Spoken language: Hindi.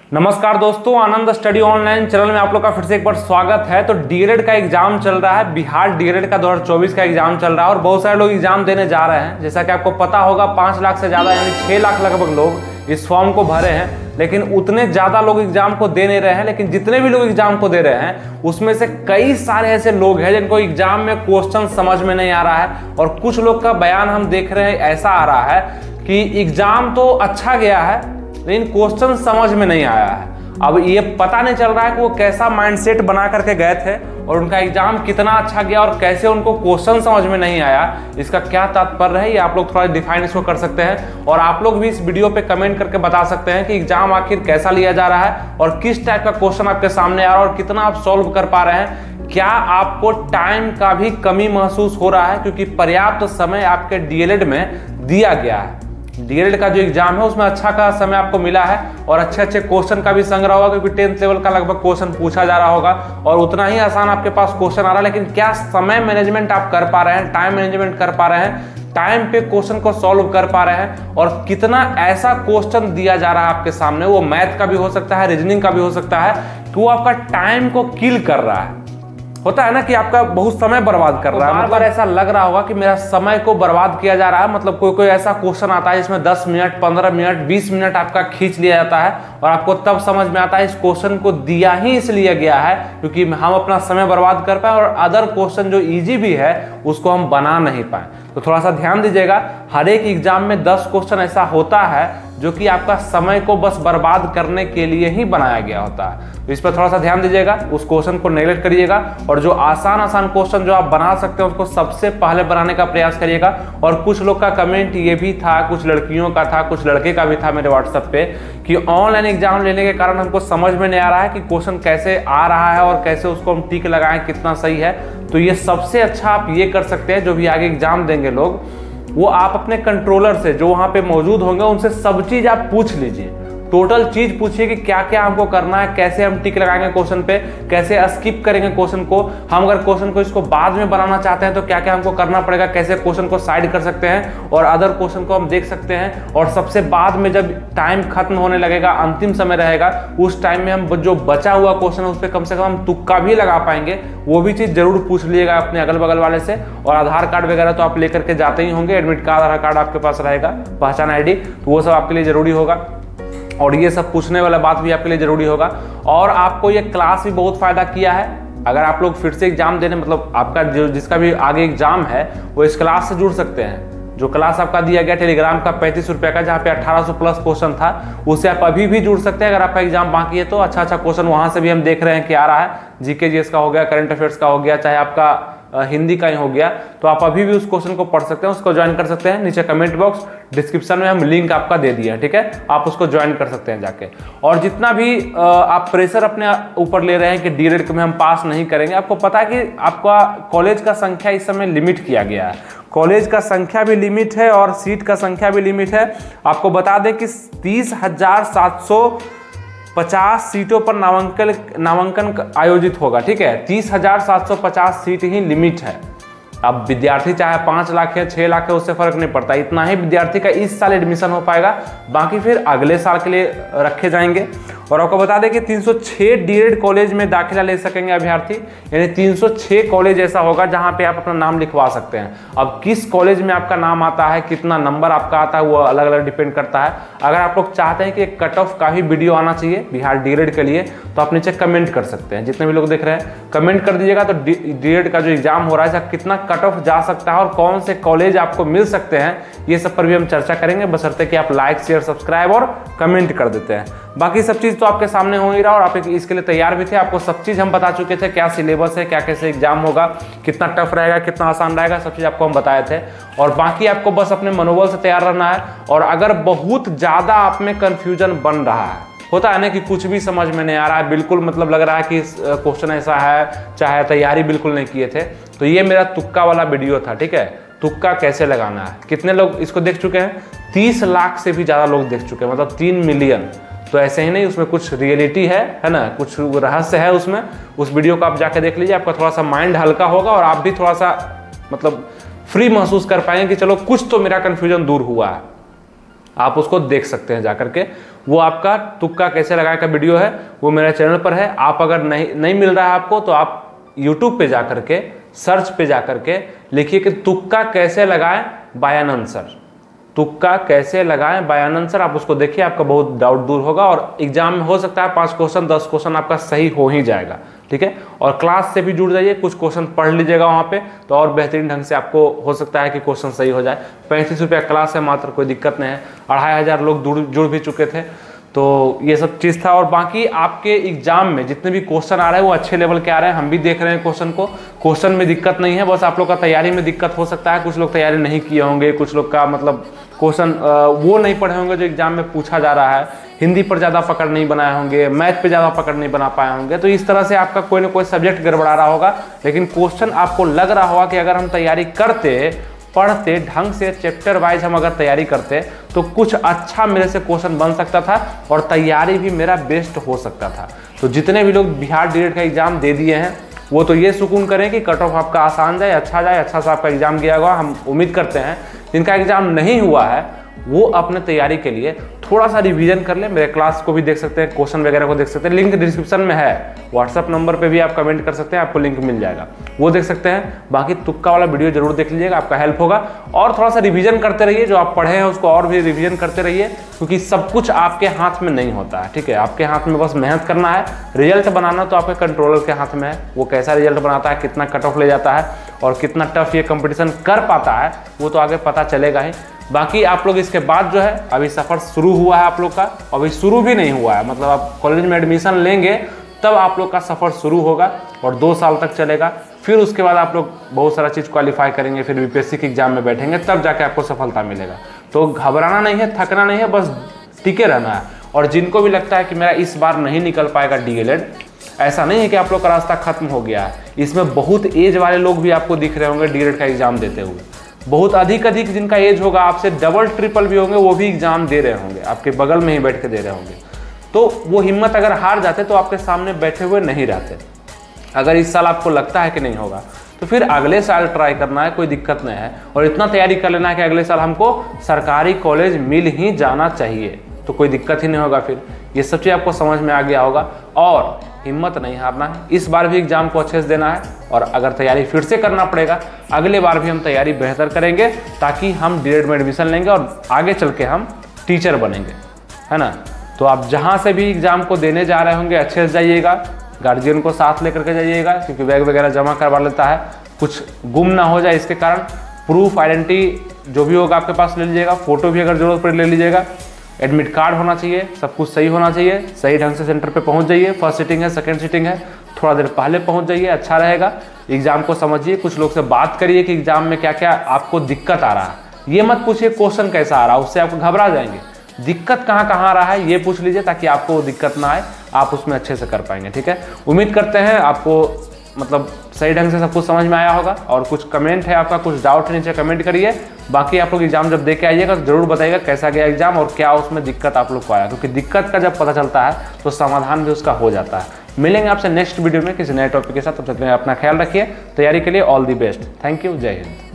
नमस्कार दोस्तों, आनंद स्टडी ऑनलाइन चैनल में आप लोग का फिर से एक बार स्वागत है। तो डीएलएड का एग्जाम चल रहा है, बिहार डीएलएड का 2024 का एग्जाम चल रहा है और बहुत सारे लोग एग्जाम देने जा रहे हैं। जैसा कि आपको पता होगा 5 लाख से ज़्यादा यानी 6 लाख लगभग लोग इस फॉर्म को भरे हैं, लेकिन उतने ज़्यादा लोग एग्जाम को दे नहीं रहे हैं। लेकिन जितने भी लोग एग्जाम को दे रहे हैं उसमें से कई सारे ऐसे लोग हैं जिनको एग्जाम में क्वेश्चन समझ में नहीं आ रहा है। और कुछ लोग का बयान हम देख रहे हैं, ऐसा आ रहा है कि एग्जाम तो अच्छा गया है लेकिन क्वेश्चन समझ में नहीं आया है। अब ये पता नहीं चल रहा है कि वो कैसा माइंडसेट बना करके गए थे और उनका एग्जाम कितना अच्छा गया और कैसे उनको क्वेश्चन समझ में नहीं आया, इसका क्या तात्पर्य है ये आप लोग थोड़ा डिफाइन इसको कर सकते हैं। और आप लोग भी इस वीडियो पे कमेंट करके बता सकते हैं कि एग्जाम आखिर कैसा लिया जा रहा है और किस टाइप का क्वेश्चन आपके सामने आ रहा है और कितना आप सॉल्व कर पा रहे हैं। क्या आपको टाइम का भी कमी महसूस हो रहा है, क्योंकि पर्याप्त समय आपके डीएलएड में दिया गया है। डीएलएड का जो एग्जाम है उसमें अच्छा का समय आपको मिला है और अच्छे क्वेश्चन का भी संग्रह होगा, क्योंकि 10th लेवल का लगभग क्वेश्चन पूछा जा रहा होगा और उतना ही आसान आपके पास क्वेश्चन आ रहा है। लेकिन क्या समय मैनेजमेंट आप कर पा रहे हैं, टाइम मैनेजमेंट कर पा रहे हैं, टाइम पे क्वेश्चन को सॉल्व कर पा रहे हैं और कितना ऐसा क्वेश्चन दिया जा रहा है आपके सामने, वो मैथ का भी हो सकता है, रीजनिंग का भी हो सकता है, कि वो आपका टाइम को किल कर रहा है। होता है ना कि आपका बहुत समय बर्बाद कर रहा है, मतलब ऐसा लग रहा होगा कि मेरा समय को बर्बाद किया जा रहा है। मतलब कोई ऐसा क्वेश्चन आता है जिसमें 10 मिनट, 15 मिनट, 20 मिनट आपका खींच लिया जाता है और आपको तब समझ में आता है इस क्वेश्चन को दिया ही इसलिए गया है क्योंकि हम अपना समय बर्बाद कर पाए और अदर क्वेश्चन जो इजी भी है उसको हम बना नहीं पाए। तो थोड़ा सा ध्यान दीजिएगा, हर एक एग्जाम में 10 क्वेश्चन ऐसा होता है जो कि आपका समय को बस बर्बाद करने के लिए ही बनाया गया होता है। तो इस पर थोड़ा सा ध्यान दीजिएगा, उस क्वेश्चन को नेगलेक्ट करिएगा और जो आसान क्वेश्चन जो आप बना सकते हैं उसको सबसे पहले बनाने का प्रयास करिएगा। और कुछ लोग का कमेंट ये भी था, कुछ लड़कियों का था, कुछ लड़के का भी था मेरे व्हाट्सएप पे, कि ऑनलाइन एग्जाम लेने के कारण हमको समझ में नहीं आ रहा है कि क्वेश्चन कैसे आ रहा है और कैसे उसको हम टिक लगाएं, कितना सही है। तो ये सबसे अच्छा आप ये कर सकते हैं, जो भी आगे एग्जाम देंगे लोग, वो आप अपने कंट्रोलर से जो वहां पे मौजूद होंगे उनसे सब चीज आप पूछ लीजिए। टोटल चीज पूछिए कि क्या क्या हमको करना है, कैसे हम टिक लगाएंगे क्वेश्चन पे, कैसे स्किप करेंगे क्वेश्चन को, हम अगर क्वेश्चन को इसको बाद में बनाना चाहते हैं तो क्या क्या हमको करना पड़ेगा, कैसे क्वेश्चन को साइड कर सकते हैं और अदर क्वेश्चन को हम देख सकते हैं। और सबसे बाद में जब टाइम खत्म होने लगेगा, अंतिम समय रहेगा, उस टाइम में हम जो बचा हुआ क्वेश्चन है उस पर कम से कम हम तुक्का भी लगा पाएंगे। वो भी चीज जरूर पूछ लीजिएगा अपने अगल बगल वाले से। और आधार कार्ड वगैरह तो आप लेकर के जाते ही होंगे, एडमिट कार्ड, आधार कार्ड आपके पास रहेगा, पहचान ID, तो वो सब आपके लिए जरूरी होगा और ये सब पूछने वाला बात भी आपके लिए जरूरी होगा। और आपको ये क्लास भी बहुत फायदा किया है। अगर आप लोग फिर से एग्जाम देने, मतलब आपका जो जिसका भी आगे एग्जाम है वो इस क्लास से जुड़ सकते हैं। जो क्लास आपका दिया गया टेलीग्राम का 35 रुपये का, जहाँ पे 1800 प्लस क्वेश्चन था, उससे आप अभी भी जुड़ सकते हैं। अगर आपका एग्जाम बाकी है तो अच्छा क्वेश्चन वहां से भी हम देख रहे हैं कि आ रहा है। जीके जीएस का हो गया, करंट अफेयर्स का हो गया, चाहे आपका हिंदी का ही हो गया, तो आप अभी भी उस क्वेश्चन को पढ़ सकते हैं, उसको ज्वाइन कर सकते हैं। नीचे कमेंट बॉक्स, डिस्क्रिप्शन में हम लिंक आपका दे दिए हैं, ठीक है, आप उसको ज्वाइन कर सकते हैं जाके। और जितना भी आप प्रेशर अपने ऊपर ले रहे हैं कि डीएलएड में हम पास नहीं करेंगे, आपको पता है कि आपका कॉलेज का संख्या इस समय लिमिट किया गया है। कॉलेज का संख्या भी लिमिट है और सीट का संख्या भी लिमिट है। आपको बता दें कि 30,750 सीटों पर नामांकन आयोजित होगा, ठीक है। 30,750 सीट ही लिमिट है। अब विद्यार्थी चाहे 5 लाख है, 6 लाख है, उससे फर्क नहीं पड़ता। इतना ही विद्यार्थी का इस साल एडमिशन हो पाएगा, बाकी फिर अगले साल के लिए रखे जाएंगे। और आपको बता दें कि 306 डीएलएड कॉलेज में दाखिला ले सकेंगे अभ्यर्थी, यानी 306 कॉलेज ऐसा होगा जहां पे आप अपना नाम लिखवा सकते हैं। अब किस कॉलेज में आपका नाम आता है, कितना नंबर आपका आता है, वो अलग अलग डिपेंड करता है। अगर आप लोग चाहते हैं कि एक कट ऑफ का ही वीडियो आना चाहिए बिहार डीएलएड के लिए, तो आप नीचे कमेंट कर सकते हैं। जितने भी लोग देख रहे हैं कमेंट कर दीजिएगा। तो डीएलएड का जो एग्जाम हो रहा है कितना कट ऑफ जा सकता है और कौन से कॉलेज आपको मिल सकते हैं, ये सब पर भी हम चर्चा करेंगे, बशर्ते कि आप लाइक, शेयर, सब्सक्राइब और कमेंट कर देते हैं। बाकी सब चीज तो आपके सामने हो ही रहा और आप इसके लिए तैयार भी थे। आपको सब चीज हम बता चुके थे, क्या सिलेबस है, क्या कैसे एग्जाम होगा, कितना टफ रहेगा, कितना आसान रहेगा, सब चीज आपको हम बताए थे। और बाकी आपको बस अपने मनोबल से तैयार रहना है। और अगर बहुत ज्यादा आप में कंफ्यूजन बन रहा है, होता है ना कि कुछ भी समझ में नहीं आ रहा है, बिल्कुल मतलब लग रहा है कि क्वेश्चन ऐसा है, चाहे तैयारी बिल्कुल नहीं किए थे, तो ये मेरा तुक्का वाला वीडियो था, ठीक है। तुक्का कैसे लगाना है, कितने लोग इसको देख चुके हैं? 30 लाख से भी ज्यादा लोग देख चुके हैं, मतलब 3 मिलियन। तो ऐसे ही नहीं, उसमें कुछ रियलिटी है ना, कुछ रहस्य है उसमें। उस वीडियो को आप जाके देख लीजिए, आपका थोड़ा सा माइंड हल्का होगा और आप भी थोड़ा सा मतलब फ्री महसूस कर पाएंगे कि चलो कुछ तो मेरा कन्फ्यूजन दूर हुआ है। आप उसको देख सकते हैं जाकर के। वो आपका तुक्का कैसे लगाए का वीडियो है, वो मेरे चैनल पर है। आप अगर नहीं मिल रहा है आपको, तो आप यूट्यूब पे जा करके सर्च पे जा करके लिखिए कि तुक्का कैसे लगाएं बाय एन आंसर, तुक्का कैसे लगाएं बाय एन आंसर। आप उसको देखिए, आपका बहुत डाउट दूर होगा और एग्जाम में हो सकता है 5 क्वेश्चन 10 क्वेश्चन आपका सही हो ही जाएगा, ठीक है। और क्लास से भी जुड़ जाइए, कुछ क्वेश्चन पढ़ लीजिएगा वहाँ पे, तो और बेहतरीन ढंग से आपको हो सकता है कि क्वेश्चन सही हो जाए। 35 रुपया क्लास है मात्र, कोई दिक्कत नहीं है। 2500 लोग जुड़ भी चुके थे, तो ये सब चीज़ था। और बाकी आपके एग्जाम में जितने भी क्वेश्चन आ रहे हैं वो अच्छे लेवल के आ रहे हैं, हम भी देख रहे हैं क्वेश्चन को, क्वेश्चन में दिक्कत नहीं है। बस आप लोग का तैयारी में दिक्कत हो सकता है, कुछ लोग तैयारी नहीं किए होंगे, कुछ लोग का मतलब क्वेश्चन वो नहीं पढ़े होंगे जो एग्जाम में पूछा जा रहा है, हिंदी पर ज़्यादा पकड़ नहीं बनाए होंगे, मैथ पे ज़्यादा पकड़ नहीं बना पाए होंगे। तो इस तरह से आपका कोई ना कोई सब्जेक्ट गड़बड़ा रहा होगा, लेकिन क्वेश्चन आपको लग रहा होगा कि अगर हम तैयारी करते, पढ़ते ढंग से, चैप्टर वाइज हम अगर तैयारी करते तो कुछ अच्छा मेरे से क्वेश्चन बन सकता था और तैयारी भी मेरा बेस्ट हो सकता था। तो जितने भी लोग बिहार डीएलएड का एग्जाम दे दिए हैं वो तो ये सुकून करें कि कट ऑफ आपका आसान जाए, अच्छा सा आपका एग्जाम गया होगा। हम उम्मीद करते हैं जिनका एग्जाम नहीं हुआ है वो अपने तैयारी के लिए थोड़ा सा रिवीजन कर ले। मेरे क्लास को भी देख सकते हैं, क्वेश्चन वगैरह को देख सकते हैं, लिंक डिस्क्रिप्शन में है। व्हाट्सअप नंबर पे भी आप कमेंट कर सकते हैं, आपको लिंक मिल जाएगा, वो देख सकते हैं। बाकी तुक्का वाला वीडियो जरूर देख लीजिएगा, आपका हेल्प होगा। और थोड़ा सा रिवीजन करते रहिए, जो आप पढ़े हैं उसको और भी रिवीजन करते रहिए, क्योंकि सब कुछ आपके हाथ में नहीं होता है, ठीक है। आपके हाथ में बस मेहनत करना है, रिजल्ट बनाना तो आपके कंट्रोलर के हाथ में है। वो कैसा रिजल्ट बनाता है, कितना कट ऑफ ले जाता है और कितना टफ ये कंपटीशन कर पाता है, वो तो आगे पता चलेगा ही। बाकी आप लोग इसके बाद जो है, अभी सफ़र शुरू हुआ है आप लोग का, अभी शुरू भी नहीं हुआ है, मतलब आप कॉलेज में एडमिशन लेंगे तब आप लोग का सफ़र शुरू होगा और 2 साल तक चलेगा। फिर उसके बाद आप लोग बहुत सारा चीज़ क्वालिफाई करेंगे, फिर बीपीएससी के एग्जाम में बैठेंगे, तब जाके आपको सफलता मिलेगा। तो घबराना नहीं है, थकना नहीं है, बस टिके रहना है। और जिनको भी लगता है कि मेरा इस बार नहीं निकल पाएगा डीएलएड, ऐसा नहीं है कि आप लोग का रास्ता खत्म हो गया है। इसमें बहुत एज वाले लोग भी आपको दिख रहे होंगे डीएलएड का एग्जाम देते हुए, बहुत अधिक जिनका एज होगा, आपसे डबल ट्रिपल भी होंगे, वो भी एग्जाम दे रहे होंगे, आपके बगल में ही बैठ के दे रहे होंगे। तो वो हिम्मत अगर हार जाते तो आपके सामने बैठे हुए नहीं रहते। अगर इस साल आपको लगता है कि नहीं होगा तो फिर अगले साल ट्राई करना है, कोई दिक्कत नहीं है। और इतना तैयारी कर लेना है कि अगले साल हमको सरकारी कॉलेज मिल ही जाना चाहिए, तो कोई दिक्कत ही नहीं होगा। फिर ये सब चीज़ आपको समझ में आ गया होगा। और हिम्मत नहीं हारना है, इस बार भी एग्जाम को अच्छे से देना है। और अगर तैयारी फिर से करना पड़ेगा, अगले बार भी हम तैयारी बेहतर करेंगे, ताकि हम डीएलएड में एडमिशन लेंगे और आगे चल के हम टीचर बनेंगे, है ना। तो आप जहाँ से भी एग्जाम को देने जा रहे होंगे अच्छे से जाइएगा, गार्जियन को साथ लेकर के जाइएगा, क्योंकि बैग वगैरह जमा करवा लेता है, कुछ गुम ना हो जाए इसके कारण। प्रूफ आइडेंटिटी जो भी होगा आपके पास ले लीजिएगा, फोटो भी अगर जरूरत पड़े ले लीजिएगा, एडमिट कार्ड होना चाहिए, सब कुछ सही होना चाहिए। सही ढंग से सेंटर पे पहुंच जाइए, फर्स्ट सीटिंग है, सेकंड सीटिंग है, थोड़ा देर पहले पहुंच जाइए, अच्छा रहेगा। एग्जाम को समझिए, कुछ लोग से बात करिए कि एग्जाम में क्या क्या आपको दिक्कत आ रहा है। ये मत पूछिए क्वेश्चन कैसा आ रहा है, उससे आपको घबरा जाएंगे। दिक्कत कहाँ कहाँ आ रहा है ये पूछ लीजिए, ताकि आपको दिक्कत ना आए, आप उसमें अच्छे से कर पाएंगे, ठीक है। उम्मीद करते हैं आपको मतलब सही ढंग से सब कुछ समझ में आया होगा। और कुछ कमेंट है आपका, कुछ डाउट है, नीचे कमेंट करिए। बाकी आप लोग एग्जाम जब दे के आइएगा तो जरूर बताइएगा कैसा गया एग्जाम और क्या उसमें दिक्कत आप लोग को आया, क्योंकि दिक्कत का जब पता चलता है तो समाधान भी उसका हो जाता है। मिलेंगे आपसे नेक्स्ट वीडियो में किसी नए टॉपिक के साथ, तब तक अपना ख्याल रखिए। तैयारी के लिए all the best. Thank you, जय हिंद।